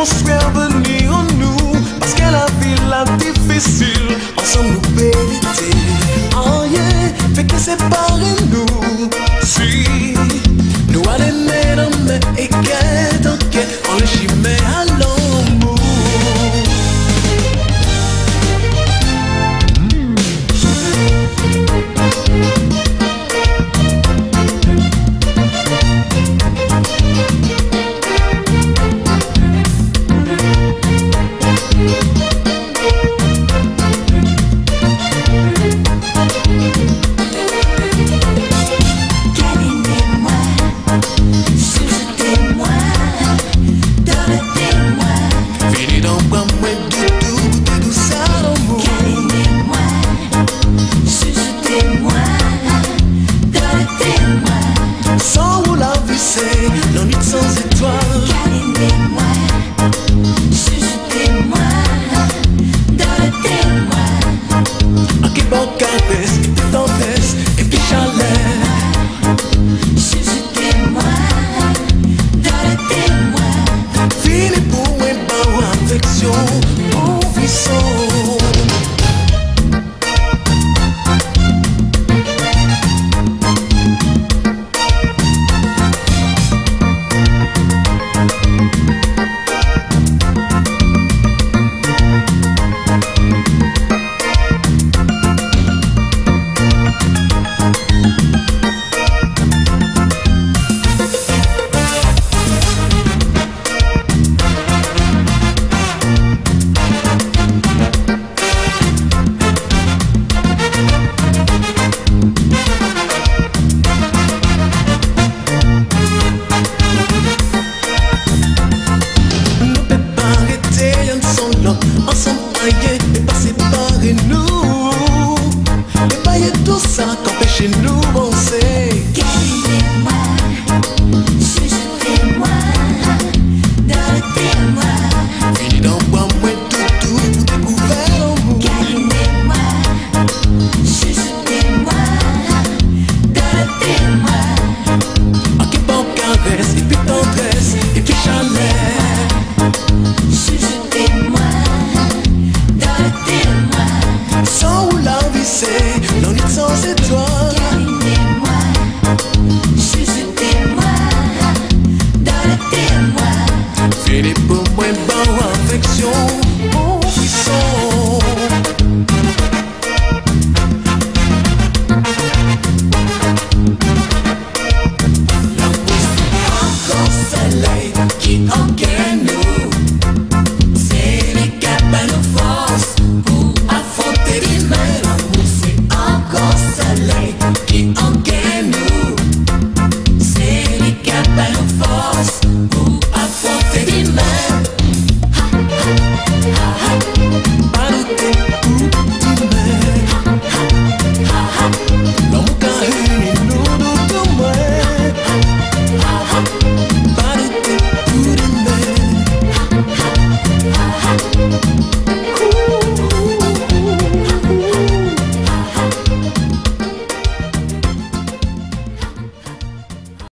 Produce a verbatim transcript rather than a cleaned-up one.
construire l'avenir en nous. Parce que la vie la difficile, ensemble nous vérité. Oh yeah, fait que séparer nous. Si nous allons mettre en main et qu'est ok, on le chimé à l'amour. Nous penser. Câlinez-moi, chuchotez-moi, dorotez-moi. Fini dans moi, moi tout, tout, tout découvert en vous. Câlinez-moi, chuchotez-moi, dorotez-moi. Ok, bon caresse, et puis tendresse, et puis chaleur. Chuchotez-moi, dorotez-moi. Sans où la vie c'est, l'ennui sans étoile. Câlinez-moi, chuchotez-moi, dorotez-moi. Fini pour moi, bon affection.